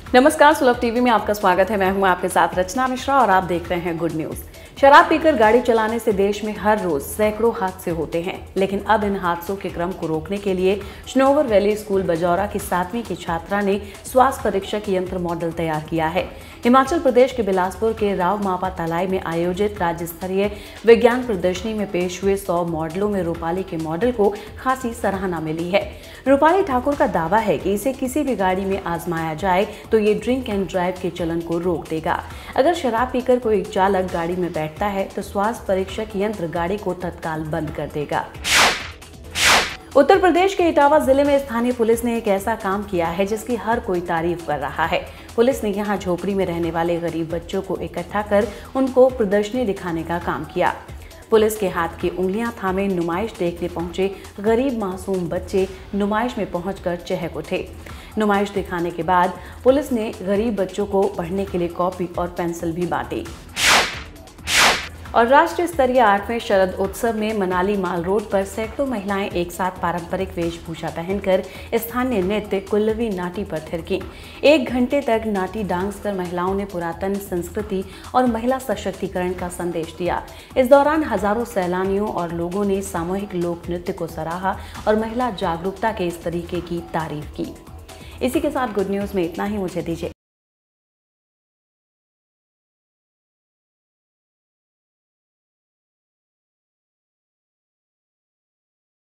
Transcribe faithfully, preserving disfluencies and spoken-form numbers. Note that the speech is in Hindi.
नमस्कार, सुलभ टीवी में आपका स्वागत है। मैं हूं आपके साथ रचना मिश्रा और आप देख रहे हैं गुड न्यूज। शराब पीकर गाड़ी चलाने से देश में हर रोज सैकड़ों हादसे होते हैं, लेकिन अब इन हादसों के क्रम को रोकने के लिए स्नोवर वैली स्कूल बजौरा की सातवीं की छात्रा ने स्वास्थ्य परीक्षक यंत्र मॉडल तैयार किया है। हिमाचल प्रदेश के बिलासपुर के राव मापा तलाई में आयोजित राज्य स्तरीय विज्ञान प्रदर्शनी में पेश हुए सौ मॉडलों में रूपाली के मॉडल को खासी सराहना मिली है। रूपाली ठाकुर का दावा है कि इसे किसी भी गाड़ी में आजमाया जाए तो ये ड्रिंक एंड ड्राइव के चलन को रोक देगा। अगर शराब पीकर कोई चालक गाड़ी में बैठता है तो स्वास्थ्य परीक्षक यंत्र गाड़ी को तत्काल बंद कर देगा। उत्तर प्रदेश के इटावा जिले में स्थानीय पुलिस ने एक ऐसा काम किया है जिसकी हर कोई तारीफ कर रहा है। पुलिस ने यहां झोपड़ी में रहने वाले गरीब बच्चों को इकट्ठा कर उनको प्रदर्शनी दिखाने का काम किया। पुलिस के हाथ की उंगलियां थामे नुमाइश देखने पहुंचे गरीब मासूम बच्चे नुमाइश में पहुंचकर चहक उठे। नुमाइश दिखाने के बाद पुलिस ने गरीब बच्चों को पढ़ने के लिए कॉपी और पेंसिल भी बांटी। और राष्ट्रीय स्तरीय आठवें शरद उत्सव में मनाली माल रोड पर सैकड़ों महिलाएं एक साथ पारंपरिक वेशभूषा पहनकर स्थानीय नृत्य कुल्लवी नाटी पर थिरकीं। एक घंटे तक नाटी डांस कर महिलाओं ने पुरातन संस्कृति और महिला सशक्तिकरण का संदेश दिया। इस दौरान हजारों सैलानियों और लोगों ने सामूहिक लोक नृत्य को सराहा और महिला जागरूकता के इस तरीके की तारीफ की। इसी के साथ गुड न्यूज में इतना ही, मुझे दीजिए।